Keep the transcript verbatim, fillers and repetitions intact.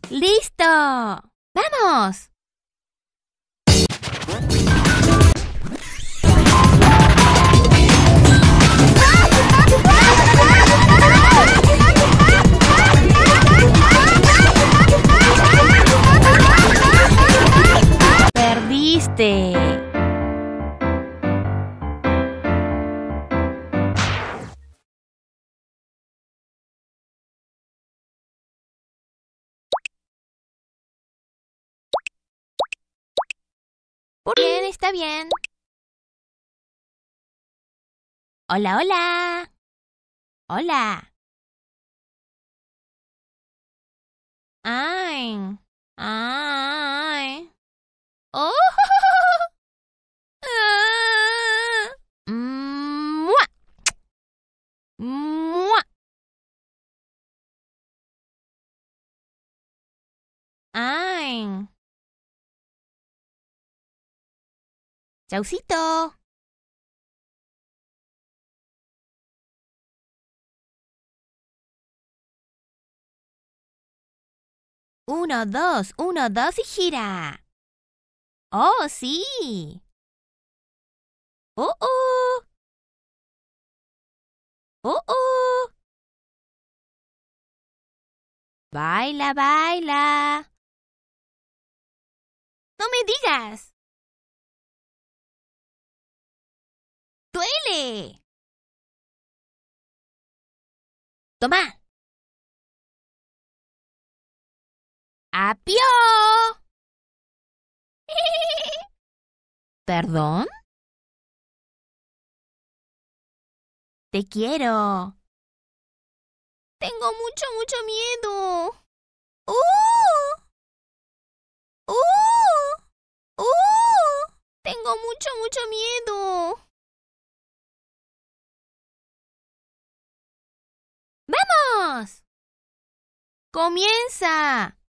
¡Listo! ¡Vamos! ¡Perdiste! Bien, está bien. Hola, hola. Hola. Ay. Ay. Oh. Ah. Mua. Mua. Ay. Chaucito. Uno, dos, uno, dos y gira. Oh, sí. Oh, oh. Oh, oh. Baila, baila. No me digas. ¡Duele! Toma. ¡Apio! ¿Perdón? Te quiero. Tengo mucho, mucho miedo. ¡Uh! ¡Uh! ¡Uh! Tengo mucho, mucho miedo. ¡Vamos! ¡Comienza!